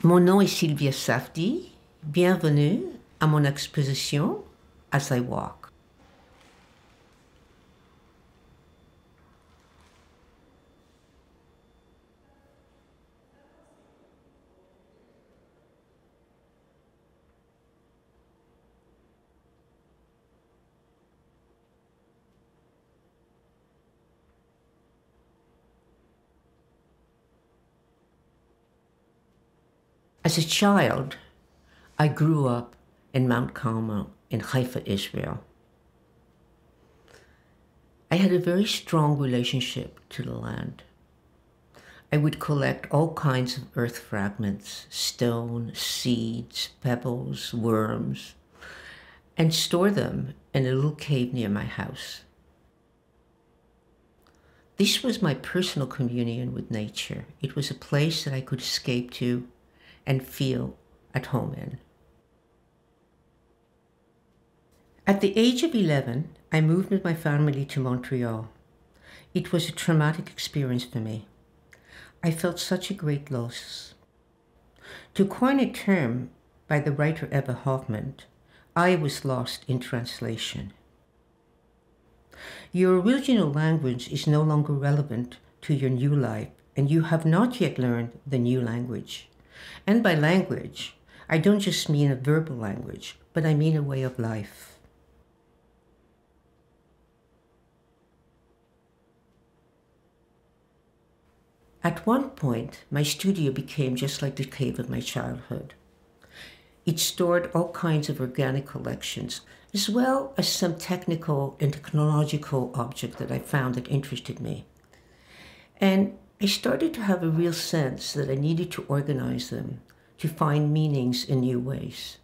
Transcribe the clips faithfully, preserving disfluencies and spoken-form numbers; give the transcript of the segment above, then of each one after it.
Mon nom est Sylvia Safdie. Bienvenue à mon exposition As I Walk. As a child, I grew up in Mount Carmel in Haifa, Israel. I had a very strong relationship to the land. I would collect all kinds of earth fragments, stone, seeds, pebbles, worms, and store them in a little cave near my house. This was my personal communion with nature. It was a place that I could escape to and feel at home in. At the age of eleven, I moved with my family to Montreal. It was a traumatic experience for me. I felt such a great loss. To coin a term by the writer Eva Hoffman, I was lost in translation. Your original language is no longer relevant to your new life, and you have not yet learned the new language. And by language, I don't just mean a verbal language, but I mean a way of life. At one point, my studio became just like the cave of my childhood. It stored all kinds of organic collections, as well as some technical and technological objects that I found that interested me. And I started to have a real sense that I needed to organize them, to find meanings in new ways.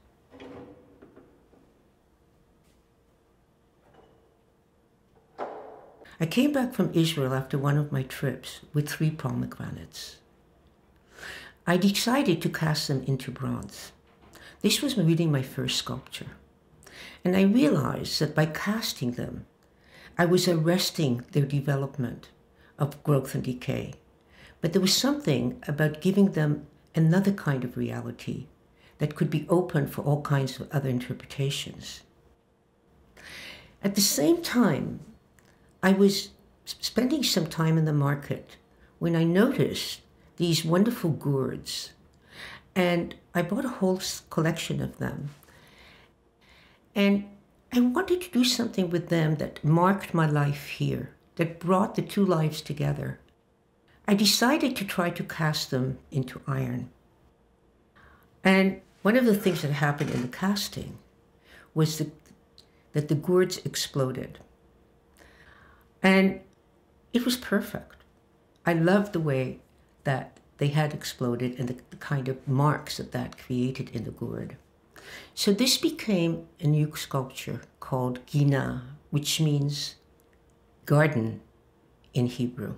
I came back from Israel after one of my trips with three pomegranates. I decided to cast them into bronze. This was really my first sculpture. And I realized that by casting them, I was arresting their development of growth and decay. But there was something about giving them another kind of reality that could be open for all kinds of other interpretations. At the same time, I was spending some time in the market when I noticed these wonderful gourds, and I bought a whole collection of them. And I wanted to do something with them that marked my life here, that brought the two lives together. I decided to try to cast them into iron. And one of the things that happened in the casting was the, that the gourds exploded. And it was perfect. I loved the way that they had exploded and the, the kind of marks that that created in the gourd. So this became a new sculpture called Gina, which means garden in Hebrew.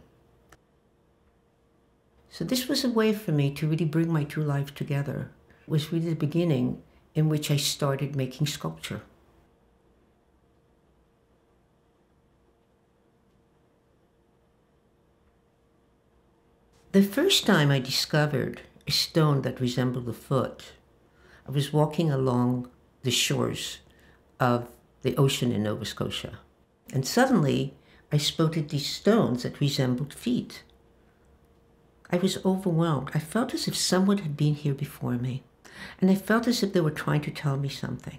So this was a way for me to really bring my two lives together. It was really the beginning in which I started making sculpture. The first time I discovered a stone that resembled a foot, I was walking along the shores of the ocean in Nova Scotia. And suddenly, I spotted these stones that resembled feet. I was overwhelmed. I felt as if someone had been here before me, and I felt as if they were trying to tell me something.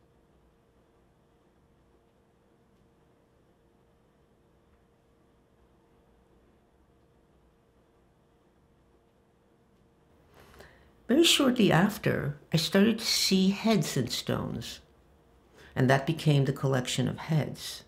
Very shortly after, I started to see heads in stones, and that became the collection of heads.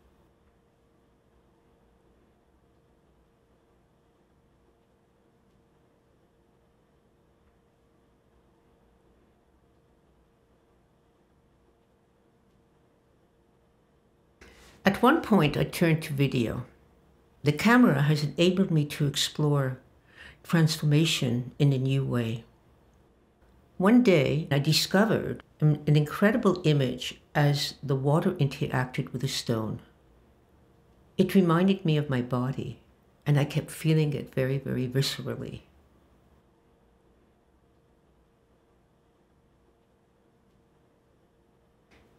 At one point, I turned to video. The camera has enabled me to explore transformation in a new way. One day, I discovered an incredible image as the water interacted with the stone. It reminded me of my body, and I kept feeling it very, very viscerally.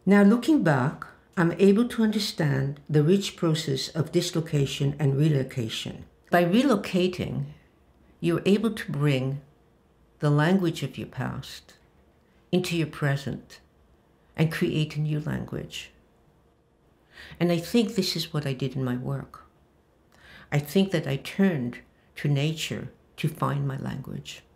Now looking back, I'm able to understand the rich process of dislocation and relocation. By relocating, you're able to bring the language of your past into your present and create a new language. And I think this is what I did in my work. I think that I turned to nature to find my language.